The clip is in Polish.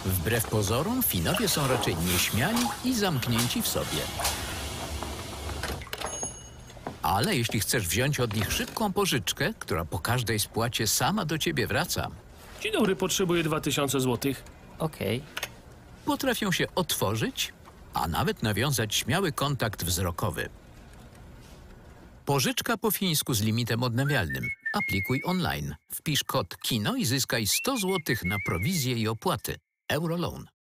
Wbrew pozorom, Finowie są raczej nieśmiali i zamknięci w sobie. Ale jeśli chcesz wziąć od nich szybką pożyczkę, która po każdej spłacie sama do ciebie wraca, Dzień dobry, potrzebuję 2000 złotych. Okej. potrafią się otworzyć, a nawet nawiązać śmiały kontakt wzrokowy. Pożyczka po fińsku z limitem odnawialnym. Aplikuj online. Wpisz kod KINO i zyskaj 100 zł na prowizje i opłaty. Euroloan.